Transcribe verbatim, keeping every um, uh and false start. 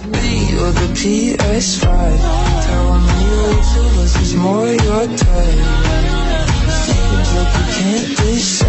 me or the P S five. Tell me which of us is more your type. Seems like you can't decide.